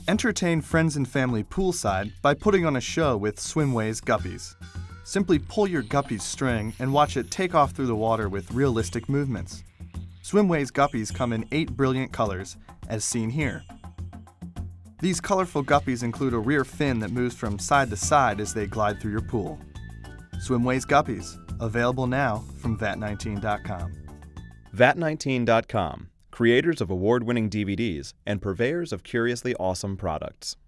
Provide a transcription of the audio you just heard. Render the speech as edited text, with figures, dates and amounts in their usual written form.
Entertain friends and family poolside by putting on a show with Swimways Guppies. Simply pull your guppy's string and watch it take off through the water with realistic movements. Swimways Guppies come in 8 brilliant colors, as seen here. These colorful guppies include a rear fin that moves from side to side as they glide through your pool. Swimways Guppies, available now from vat19.com. vat19.com, creators of award-winning DVDs and purveyors of curiously awesome products.